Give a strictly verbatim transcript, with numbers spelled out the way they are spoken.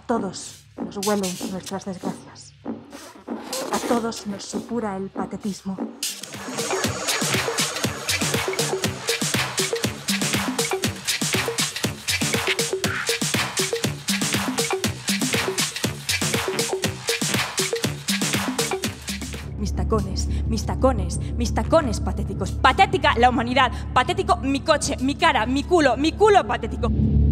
todos nos huelen nuestras desgracias. A todos nos supura el patetismo. Mis tacones, mis tacones, mis tacones patéticos. Patética la humanidad. Patético mi coche, mi cara, mi culo, mi culo patético.